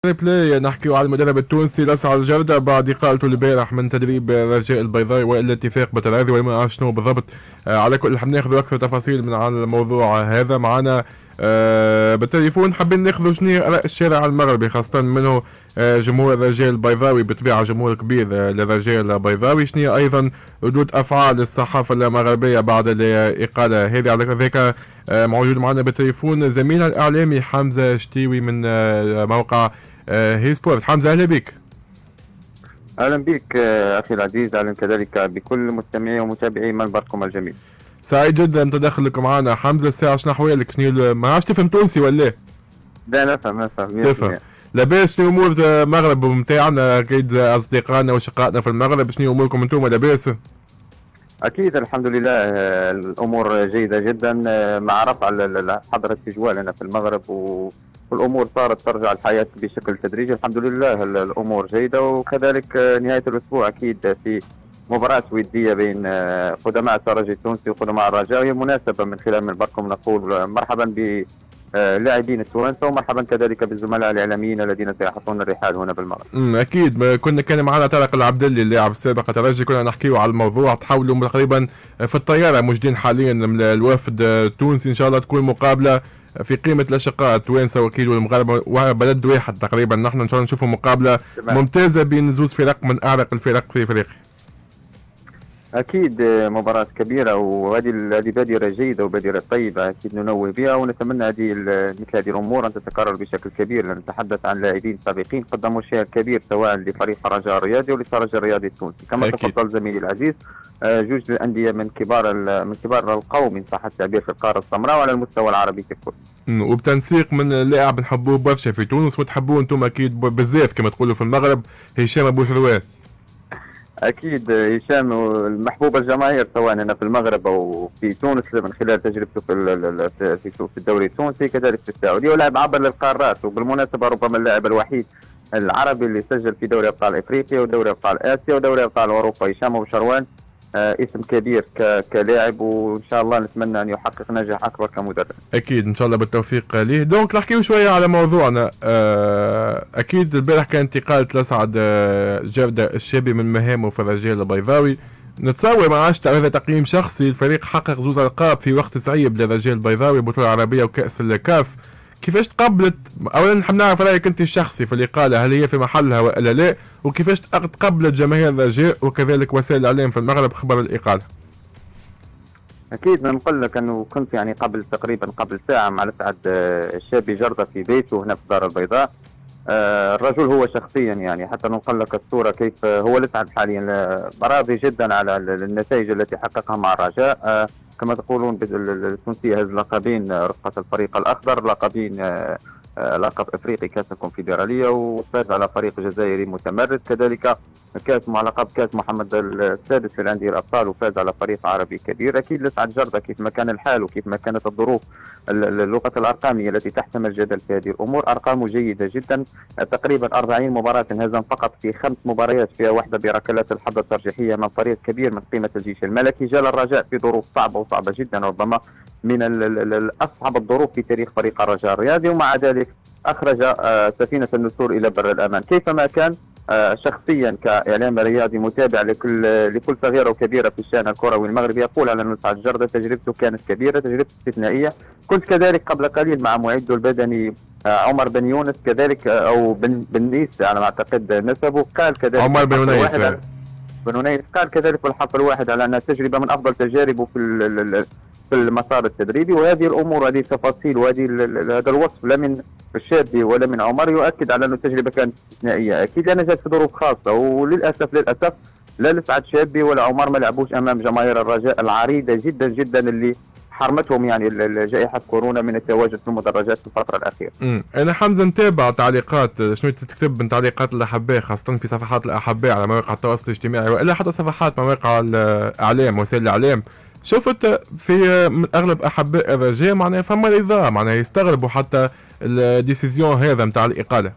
ريبلاي نحكيو على المدرب التونسي لسعد جردة بعد إقالته البارح من تدريب الرجاء البيضاوي والاتفاق بتراضي ولا ما شنو بالضبط. على كل حاب ناخذ اكثر تفاصيل من عن الموضوع هذا معنا بالتليفون. حابين ناخذ شنو هي اراء الشارع المغربي خاصه منه جمهور الرجاء البيضاوي بطبيعه جمهور كبير للرجاء البيضاوي، شنو هي ايضا ردود افعال الصحافه المغربيه بعد الاقاله هذه. على ذلك موجود معنا بالتليفون زميلنا الاعلامي حمزه شتيوي من موقع هي سبورت. حمزه اهلا بك. اهلا بك اخي العزيز، اهلا كذلك بكل مستمعي ومتابعي منبركم الجميل. سعيد جدا تدخلك معنا حمزه. الساعه شنو احوالك؟ شنو ما عادش تفهم تونسي ولا؟ لا نفهم تفهم. لاباس؟ شنو امور المغرب نتاعنا؟ اكيد اصدقائنا وشقائنا في المغرب، شنو اموركم انتم؟ لاباس؟ اكيد الحمد لله الامور جيده جدا مع رفع حظر التجوال هنا في المغرب والامور صارت ترجع الحياه بشكل تدريجي الحمد لله. الامور جيده، وكذلك نهايه الاسبوع اكيد في مباراة ودية بين قدماء الترجي التونسي وقدماء الرجاء، وهي مناسبة من خلال منبركم نقول مرحبا بلاعبين التوانسة ومرحبا كذلك بالزملاء الإعلاميين الذين سيحطون الرحال هنا بالمغرب. أكيد. كان معنا طارق العبدلي اللاعب السابق الترجي، كنا نحكيو على الموضوع. تحاولوا تقريبا في الطيارة موجودين حاليا الوفد التونسي، إن شاء الله تكون مقابلة في قيمة الأشقاء التوانسة وأكيد والمغاربة وبلد واحد تقريبا. نحن إن شاء الله نشوفوا مقابلة ممتازة بين زوز فرق من أعرق الفرق في أفريقيا. اكيد مباراة كبيرة، وهذه بادرة جيدة وبادرة طيبة اكيد ننوه بها، ونتمنى مثل هذه الامور ان تتكرر بشكل كبير، لان نتحدث عن لاعبين سابقين قدموا شيء كبير سواء لفريق الرجاء الرياضي وللترجي الرياضي التونسي. كما تفضل زميلي العزيز جوج الاندية من كبار القوم ان صح التعبير في القارة السمراء وعلى المستوى العربي ككل. وبتنسيق من لاعب نحبوه برشا في تونس وتحبوه انتم اكيد بزاف كما تقولوا في المغرب، هشام ابو شروان. اكيد هشام المحبوب الجماهير سواء هنا في المغرب او في تونس من خلال تجربته في الدوري التونسي كذلك في السعوديه، ولاعب عبر للقارات، وبالمناسبه ربما اللاعب الوحيد العربي اللي سجل في دوري ابطال افريقيا ودوري ابطال اسيا ودوري ابطال اوروبا. هشام ابو شروان اسم كبير كلاعب، وان شاء الله نتمنى ان يحقق نجاح اكبر كمدرب. اكيد ان شاء الله بالتوفيق ليه. دونك نحكيو شويه على موضوعنا. اكيد البارح كانت اقاله لسعد جردة الشابي من مهامه في الرجاء البيضاوي. نتصور ما عادش هذا تقييم شخصي، الفريق حقق زوز القاب في وقت صعيب للرجاء البيضاوي، بطوله عربيه وكاس الكاف. كيفاش تقبلت؟ اولا نحب نعرف رايك انت الشخصي في الاقاله، هل هي في محلها والا لا؟ وكيفاش تقبلت جماهير الرجاء وكذلك وسائل الاعلام في المغرب خبر الاقاله؟ اكيد نقول لك انه كنت قبل ساعه مع لسعد الشابي جردة في بيته هنا في الدار البيضاء. الرجل هو شخصيا حتى نقول لك الصوره كيف هو لسعد حاليا راضي جدا على النتائج التي حققها مع الرجاء. كما تقولون التونسية هز لقبين رفقة الفريق الأخضر، لقب افريقي كاس الكونفدراليه، وفاز على فريق جزائري متمرد، كذلك لقب كاس محمد السادس في الانديه الابطال، وفاز على فريق عربي كبير. اكيد لسعد جردة كيف ما كان الحال وكيف ما كانت الظروف اللغه الارقاميه التي تحتمل الجدل في هذه الامور، ارقامه جيده جدا. تقريبا 40 مباراه انهزم فقط في 5 مباريات، فيها واحده بركلات الحظ الترجيحيه من فريق كبير من قيمه الجيش الملكي. جاء الرجاء في ظروف صعبه جدا، ربما من اصعب الظروف في تاريخ فريق الرجاء الرياضي، ومع ذلك اخرج سفينه النسور الى بر الامان. كيفما كان شخصيا كاعلام رياضي متابع لكل صغيره وكبيره في الشان الكروي المغربي، يقول على لسعد جردة تجربته كانت كبيره، تجربته استثنائيه. كنت كذلك قبل قليل مع معده البدني عمر بن يونس كذلك، او بن نيس على ما اعتقد نسبه، قال كذلك عمر بن نيس قال كذلك في الحلقه الواحد على انها تجربه من افضل تجاربه في المسار التدريبي. وهذه الامور، هذه التفاصيل، هذا الوصف لا من الشابي ولا من عمر يؤكد على أن التجربة كانت استثنائية. أكيد لأنها جات في ظروف خاصة، وللأسف لا لسعد شابي ولا عمر ما لعبوش أمام جماهير الرجاء العريضة جدا جدا اللي حرمتهم جائحة كورونا من التواجد في المدرجات في الفترة الأخيرة. أنا حمزة نتابع تعليقات، شنو تكتب من تعليقات الأحباء خاصة في صفحات الأحباء على مواقع التواصل الاجتماعي وإلا حتى صفحات مواقع الإعلام وسائل الإعلام. شفت في من اغلب احباء الرجاء معناها فما رضا، معناها يستغربوا حتى الديسيزيون هذا نتاع الاقاله.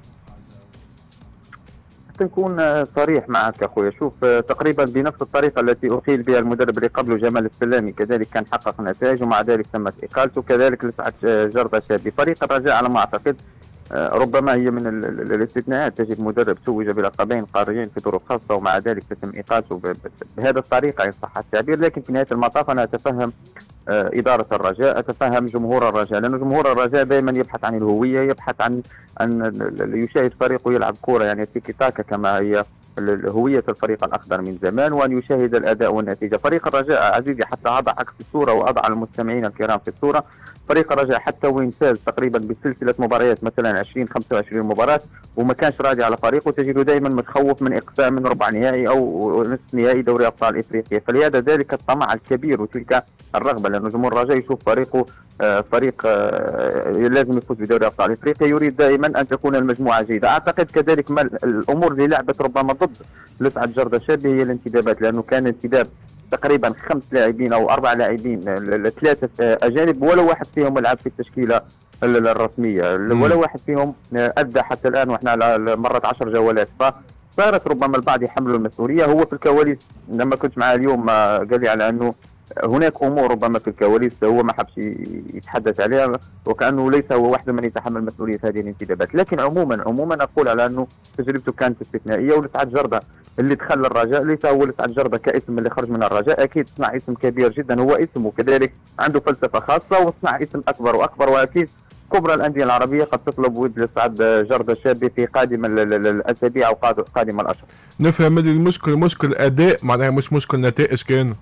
نكون صريح معك اخويا، شوف تقريبا بنفس الطريقه التي اقيل بها المدرب اللي قبله جمال السلامي كذلك كان حقق نتائج ومع ذلك تمت اقالته، كذلك لسعد جردة شابي. فريق الرجاء على ما اعتقد ربما هي من الاستثناءات، تجد مدرب توج بلقبين قاريين في ظروف خاصه ومع ذلك تتم ايقافه بهذا الطريقه ان صح التعبير. لكن في نهايه المطاف انا اتفهم إدارة الرجاء، أتفهم جمهور الرجاء، لأن جمهور الرجاء دائما يبحث عن الهوية، يبحث عن أن يشاهد فريقه يلعب كرة يعني تيكي تاكا كما هي هوية الفريق الأخضر من زمان، وأن يشاهد الأداء والنتيجة. فريق الرجاء عزيزي حتى أضع عكس الصورة وأضع المستمعين الكرام في الصورة، فريق الرجاء حتى وين فاز تقريبا بسلسلة مباريات مثلا 20-25 مباراة وما كانش راضي على فريقه، تجده دائما متخوف من إقصاء من ربع نهائي أو نصف نهائي دوري أبطال إفريقيا. فلهذا ذلك الطمع الكبير وتلك الرغبة، لأن جمهور الرجاء يشوف فريقه فريق لازم يفوز بدوري ابطال افريقيا، يريد دائما ان تكون المجموعه جيده. اعتقد كذلك الامور اللي لعبت ربما ضد لسعد جردة شابي هي الانتدابات، لانه كان انتداب تقريبا 5 لاعبين او 4 لاعبين، 3 اجانب ولا واحد فيهم لعب في التشكيله الرسميه، ولا واحد فيهم ادى حتى الان، واحنا مرت 10 جولات. فصارت ربما البعض يحملوا المسؤوليه. هو في الكواليس لما كنت معه اليوم قال لي على انه هناك امور ربما في الكواليس هو ما حبش يتحدث عليها، وكانه ليس هو وحده من يتحمل مسؤوليه هذه الانتدابات. لكن عموما اقول على انه تجربته كانت استثنائيه، ولسعد جردة اللي دخل الرجاء ليس هو لسعد جردة كاسم اللي خرج من الرجاء، اكيد صنع اسم كبير جدا، هو اسم وكذلك عنده فلسفه خاصه وصنع اسم اكبر واكبر، واكيد كبرى الانديه العربيه قد تطلب ود لسعد جردة شابي في قادم الاسابيع او قادم الاشهر. نفهم المشكل مشكل اداء، معناها مش مشكل نتائج كان.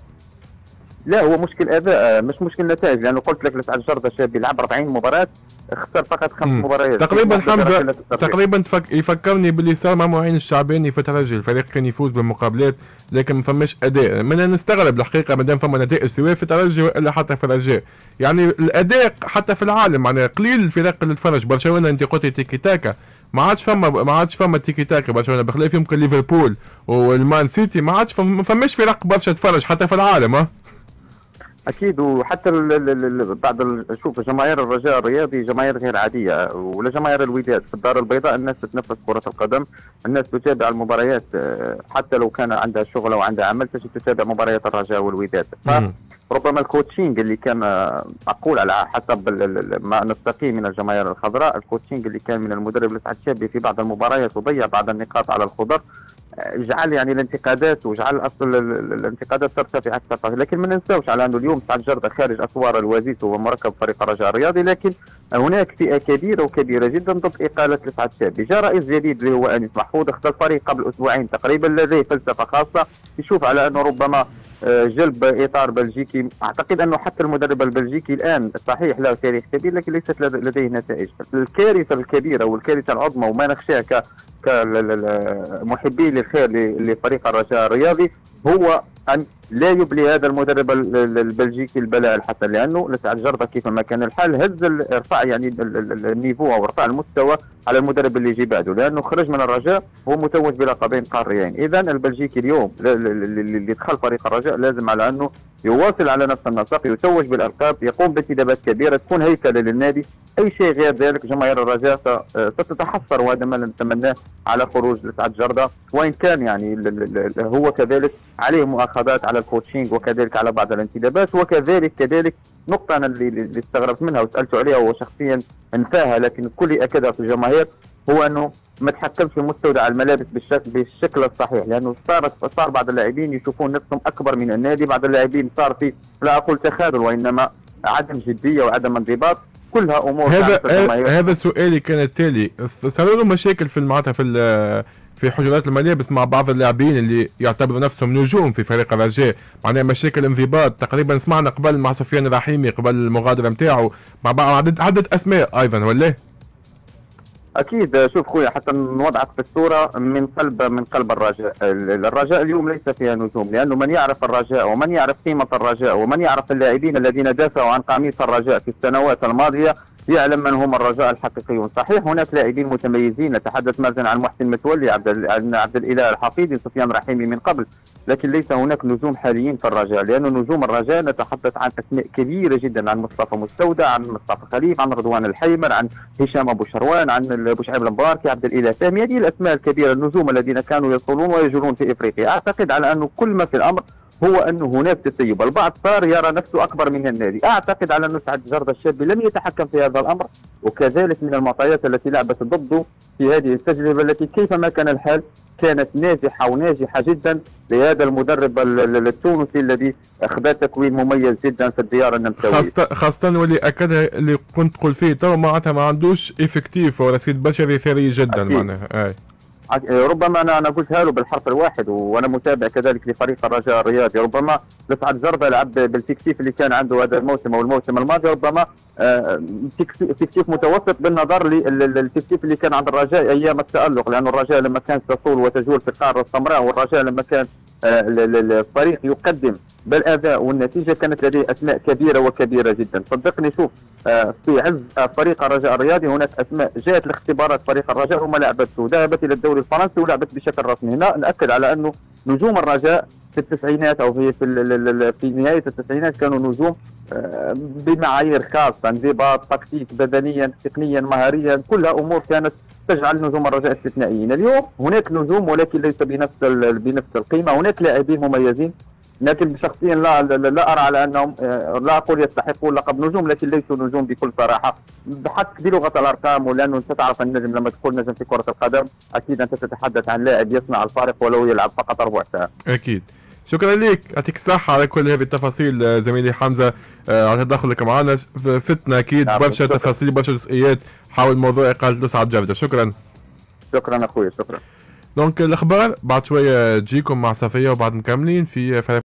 لا هو مشكل اداء مش مشكل نتائج، لانه قلت لك لسعد جردة شابي لعب 40 مباراه خسر فقط 5 مباريات تقريبا. حمزه تقريبا يفكرني باللي صار مع معين الشعباني في الترجي، الفريق كان يفوز بالمقابلات لكن ما فماش اداء. من نستغرب الحقيقه ما دام فما نتائج سواء في الترجي والا حتى في الرجاء، يعني الاداء حتى في العالم معناها قليل الفرق اللي تفرج. برشلونه انت قلت تيكي تاكا، ما عادش فما تيكي تاكا برشلونه، بخلاف يمكن ليفربول والمان سيتي ما فماش فرق برشا تفرج حتى في العالم. اكيد. وحتى بعض شوف جماهير الرجاء الرياضي جماهير غير عاديه، ولا جماهير الوداد في الدار البيضاء الناس تتنفس كره القدم، الناس تتابع المباريات حتى لو كان عندها شغل او عندها عمل تجي تتابع مباريات الرجاء والوداد. فربما الكوتشينج اللي كان اقول على حسب ما نستقي من الجماهير الخضراء، الكوتشينج اللي كان من المدرب لسعد شابي في بعض المباريات وضيع بعض النقاط على الخضر، جعل يعني الانتقادات وجعل اصل الانتقادات ترتفع اكثر. لكن ما ننساوش على انه اليوم سعد جردة خارج اسوار الوزيز هو مركب فريق الرجاء الرياضي، لكن هناك فئه كبيره وكبيره جدا ضد اقاله لسعد شابي. جاء رئيس جديد اللي هو انيس محفوظ، اختار الفريق قبل اسبوعين تقريبا، لديه فلسفه خاصه، يشوف على انه ربما جلب اطار بلجيكي. اعتقد انه حتى المدرب البلجيكي الان صحيح له تاريخ كبير لكن ليست لديه نتائج. الكارثه الكبيره والكارثه العظمى وما نخشاها كمحبي للخير لفريق الرجاء الرياضي هو ان لا يبلي هذا المدرب البلجيكي البلاء الحسن، لانه لسعد جردة كيفما كان الحال ارفع يعني النيفو او ارفع المستوى على المدرب اللي يجي بعده، لانه خرج من الرجاء هو متوج بلقبين قاريين. اذا البلجيكي اليوم اللي دخل فريق الرجاء لازم على انه يواصل على نفس النسق، يتوج بالالقاب، يقوم بانتدابات كبيره، تكون هيكله للنادي. اي شيء غير ذلك جماهير الرجاء ستتحسر، وهذا ما نتمناه على خروج لسعد جردة، وان كان يعني هو كذلك عليه مؤاخذات على الكوتشينج وكذلك على بعض الانتدابات. وكذلك نقطه انا اللي استغربت منها وسالته عليها وشخصيا انفاها لكن الكل اكدها في الجماهير، هو انه ما تحكمش في مستودع الملابس بالشكل الصحيح، لانه صار بعض اللاعبين يشوفون نفسهم اكبر من النادي، بعض اللاعبين صار في لا اقول تخاذل وانما عدم جديه وعدم انضباط، كلها امور. هذا سؤالي كان التالي، صار له مشاكل في معناتها في حجرات الملابس مع بعض اللاعبين اللي يعتبروا نفسهم نجوم في فريق الرجاء، معناها مشاكل انضباط تقريبا سمعنا قبل مع سفيان الرحيمي قبل المغادره نتاعو مع بعض عدة اسماء ايضا ولا؟ اكيد. شوف خويا حتى نوضعك في الصوره من قلب الرجاء. الرجاء اليوم ليس فيها نجوم، لانه من يعرف الرجاء ومن يعرف قيمه الرجاء ومن يعرف اللاعبين الذين دافعوا عن قميص الرجاء في السنوات الماضيه يعلم من هم الرجاء الحقيقيون. صحيح هناك لاعبين متميزين، نتحدث مثلا عن محسن متولي، عبد الاله الحفيظي، سفيان رحيمي من قبل، لكن ليس هناك نجوم حاليين في الرجاء، لأن نجوم الرجاء نتحدث عن أسماء كبيرة جدا، عن مصطفى مستودع، عن مصطفى خليف، عن رضوان الحيمر، عن هشام أبو شروان، عن أبو شعيب المباركي، عبد الإله فهمي. هذه الأسماء الكبيرة النجوم الذين كانوا يصلون ويجرون في إفريقيا. أعتقد على أنه كل ما في الأمر هو أنه هناك تسيب. البعض صار يرى نفسه أكبر من النادي. أعتقد على أن سعد جردة الشابي لم يتحكم في هذا الأمر، وكذلك من المعطيات التي لعبت ضده في هذه التجربة التي كيفما كان الحال كانت ناجحة وناجحة جدا لهذا المدرب التونسي الذي أخذ تكوين مميز جدا في الديار النمساوية. خاصة واللي أكدها اللي كنت تقول فيه تو معناتها ما عندوش إفكتيف ورصيد بشري ثري جدا معناها. ربما انا قلتها له بالحرف الواحد، وانا متابع كذلك لفريق الرجاء الرياضي. ربما لسعد جردة لعب بالتكتيف اللي كان عنده هذا الموسم او الموسم الماضي، ربما تكتيف متوسط بالنظر للتكتيف اللي كان عند الرجاء ايام التالق، لان الرجاء لما كانت تطول وتجول في القاره السمراء، والرجاء لما كان الفريق يقدم بالاداء والنتيجه كانت لديه اسماء كبيره وكبيره جدا. صدقني شوف في عز فريق الرجاء الرياضي هناك اسماء جاءت لاختبارات فريق الرجاء وما لعبته، ذهبت الى الدوري الفرنسي ولعبت بشكل رسمي. هنا ناكد على انه نجوم الرجاء في التسعينات او في نهايه التسعينات كانوا نجوم بمعايير خاصه، انضباط، تكتيك، بدنيا، تقنيا، مهاريا، كلها امور كانت تجعل نجوم الرجاء استثنائيين. اليوم هناك نجوم ولكن ليس بنفس القيمه، هناك لاعبين مميزين لكن شخصيا لا ارى على انهم، لا اقول يستحقون لقب نجوم، لكن ليسوا نجوم بكل صراحه بحث بلغه الارقام. ولانه انت تعرف النجم لما تقول نجم في كره القدم اكيد انت تتحدث عن لاعب يصنع الفارق ولو يلعب فقط ربع ساعه. اكيد. شكرا لك، يعطيك الصحة على كل هذه التفاصيل زميلي حمزة، على تدخلك معنا. فتنا اكيد برشا تفاصيل برشا جزئيات حول موضوع اقالة سعد جردة. شكرا. شكرا اخوي، شكرا. دونك الاخبار بعد شويه تجيكم مع صفيه وبعد مكملين في